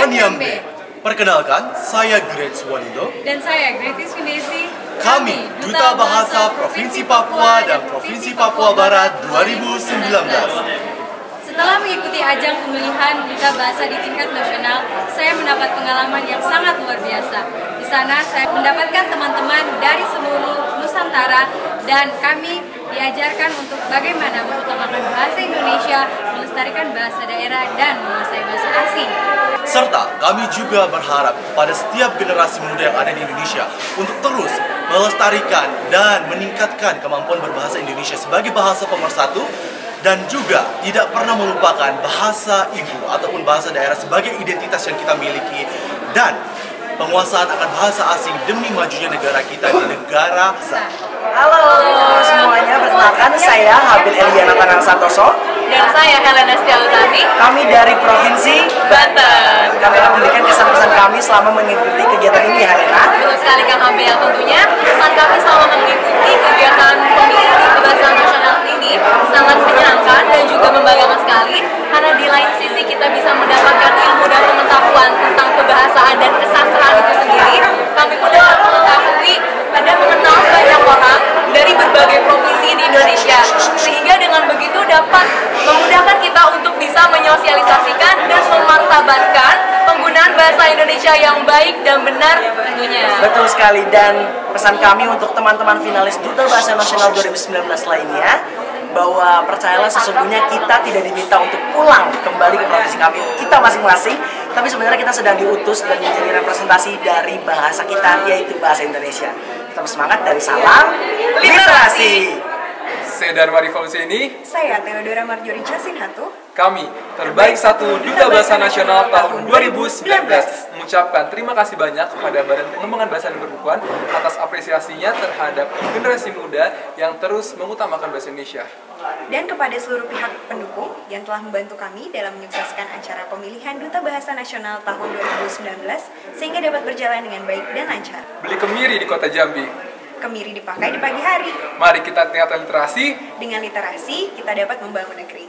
Nyambe. Perkenalkan, saya Grace Walido. Dan saya Gratis Vindesi. Kami Duta Bahasa Provinsi Papua dan Provinsi Papua Barat 2019. Setelah mengikuti ajang pemilihan Duta Bahasa di tingkat nasional, saya mendapat pengalaman yang sangat luar biasa. Di sana saya mendapatkan teman-teman dari seluruh Nusantara dan kami diajarkan untuk bagaimana mengutamakan bahasa Indonesia, melestarikan bahasa daerah, dan menguasai bahasa asing. Serta kami juga berharap kepada setiap generasi muda yang ada di Indonesia untuk terus melestarikan dan meningkatkan kemampuan berbahasa Indonesia sebagai bahasa pemersatu, dan juga tidak pernah melupakan bahasa ibu ataupun bahasa daerah sebagai identitas yang kita miliki, dan penguasaan akan bahasa asing demi majunya negara kita di negara. Halo semuanya, perkenalkan saya Habil Eliana Tanang Santoso. Dan saya Helena Setiautami. Kami dari Provinsi Banten. Kami akan memberikan kesan-kesan kami selama mengikuti kegiatan ini, Helena. Betul sekali Kang Abel, tentunya pesan kami selama mengikuti kegiatan pemilihan kebahasaan nasional ini sangat menyenangkan dan juga membanggakan sekali, karena di lain sisi kita bisa mendapatkan ilmu dan pengetahuan tentang kebahasaan dan kesastraan itu sendiri. Kami pun dapat mengetahui dan mengenal banyak orang dari berbagai provinsi di Indonesia, sehingga dengan begitu dapat memudahkan kita untuk bisa menyosialisasikan dan memartabatkan penggunaan bahasa Indonesia yang baik dan benar tentunya. Betul sekali, dan pesan kami untuk teman-teman finalis Duta Bahasa Nasional 2019 lainnya, bahwa percayalah sesungguhnya kita tidak diminta untuk pulang kembali ke provinsi kami, kita masing-masing, tapi sebenarnya kita sedang diutus dan menjadi representasi dari bahasa kita, yaitu bahasa Indonesia. Tetap semangat dan salam literasi. Saya Dharma Rifauseni. Saya Theodora Marjorie Casinhatu. Kami Terbaik Satu Duta Bahasa Nasional tahun 2019 mengucapkan terima kasih banyak kepada Badan Pengembangan Bahasa dan Perbukuan atas apresiasinya terhadap generasi muda yang terus mengutamakan bahasa Indonesia. Dan kepada seluruh pihak pendukung yang telah membantu kami dalam menyukseskan acara pemilihan Duta Bahasa Nasional tahun 2019 sehingga dapat berjalan dengan baik dan lancar. Beli kemiri di Kota Jambi. Kemiri dipakai di pagi hari. Mari kita tingkatkan literasi. Dengan literasi, kita dapat membangun negeri.